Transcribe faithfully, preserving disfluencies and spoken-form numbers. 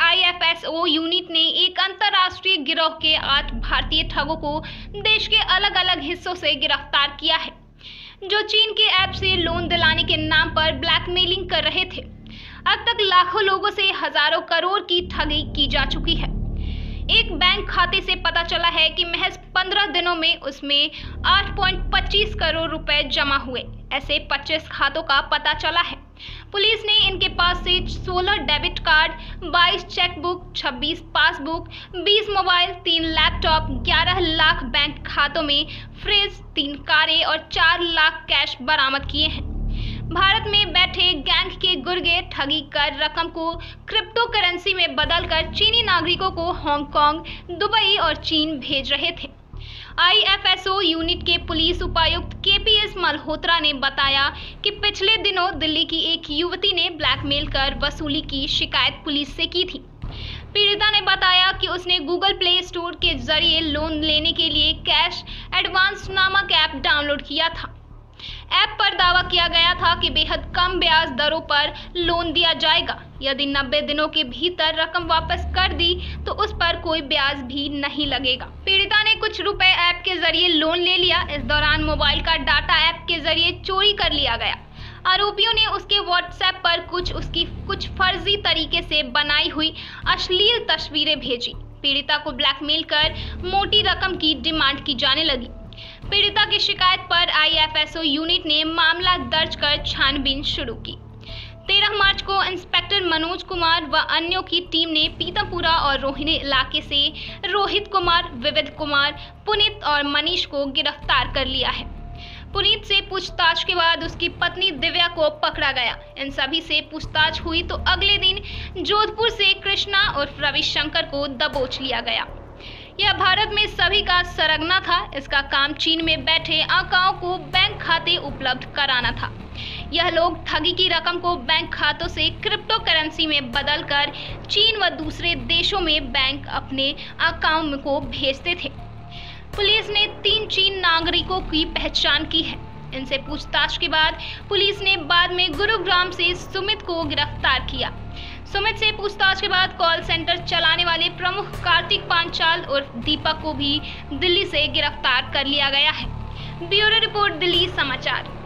आई F S O unit ने एक अंतर्राष्ट्रीय गिरोह के आठ भारतीय ठगों को देश के अलग अलग हिस्सों से गिरफ्तार किया है, जो चीन के ऐप से लोन दिलाने के नाम पर ब्लैकमेलिंग कर रहे थे। अब तक लाखों लोगों से हजारों करोड़ की ठगी की जा चुकी है। एक बैंक खाते से पता चला है कि महज पंद्रह दिनों में उसमें आठ पॉइंट पच्चीस करोड़ रुपए जमा हुए। ऐसे पच्चीस खातों का पता चला है। पुलिस ने इनके पास से सोलह डेबिट कार्ड, बाईस चेकबुक, छब्बीस पासबुक, बीस मोबाइल, तीन लैपटॉप, ग्यारह लाख बैंक खातों में फ्रिज, तीन कारें और चार लाख कैश बरामद किए हैं। भारत में बैठे गैंग के गुर्गे ठगी कर रकम को क्रिप्टो करेंसी में बदलकर चीनी नागरिकों को हांगकांग, दुबई और चीन भेज रहे थे। I F S O unit के पुलिस उपायुक्त के पी एस मल्होत्रा ने बताया कि पिछले दिनों दिल्ली की एक युवती ने ब्लैकमेल कर वसूली की शिकायत पुलिस से की थी। पीड़िता ने बताया कि उसने गूगल प्ले स्टोर के जरिए लोन लेने के लिए कैश एडवांस नामक ऐप डाउनलोड किया था। ऐप पर दावा किया गया था कि बेहद कम ब्याज दरों पर लोन दिया जाएगा। यदि नब्बे दिनों के भीतर रकम वापस कर दी तो उस पर कोई ब्याज भी नहीं लगेगा। पीड़िता ने कुछ रुपए ऐप के जरिए लोन ले लिया। इस दौरान मोबाइल का डाटा ऐप के जरिए चोरी कर लिया गया। आरोपियों ने उसके व्हाट्सएप पर कुछ उसकी कुछ फर्जी तरीके से बनाई हुई अश्लील तस्वीरें भेजी। पीड़िता को ब्लैकमेल कर मोटी रकम की डिमांड की जाने लगी। पीड़िता की शिकायत पर I F S O unit ने मामला दर्ज कर छानबीन शुरू की। तेरह मार्च को इंस्पेक्टर मनोज कुमार व अन्यों की टीम ने पीतमपुरा और रोहिणी इलाके से रोहित कुमार, विविध कुमार, पुनीत और मनीष को गिरफ्तार कर लिया है। पुनीत से पूछताछ के बाद उसकी पत्नी दिव्या को पकड़ा गया। इन सभी से पूछताछ हुई तो अगले दिन जोधपुर से कृष्णा और रविशंकर को दबोच लिया गया। यह भारत में सभी का सरगना था। इसका काम चीन में बैठे आकाओं को बैंक खाते उपलब्ध कराना था। यह लोग ठगी की रकम को बैंक खातों से क्रिप्टो करेंसी में बदलकर चीन व दूसरे देशों में बैंक अपने आकाओं को भेजते थे। पुलिस ने तीन चीन नागरिकों की पहचान की है। इनसे पूछताछ के बाद पुलिस ने बाद में गुरुग्राम से सुमित को गिरफ्तार किया। सुमित से पूछताछ के बाद कॉल सेंटर चलाने वाले प्रमुख कार्तिक पांचाल और दीपक को भी दिल्ली से गिरफ्तार कर लिया गया है। ब्यूरो रिपोर्ट, दिल्ली समाचार।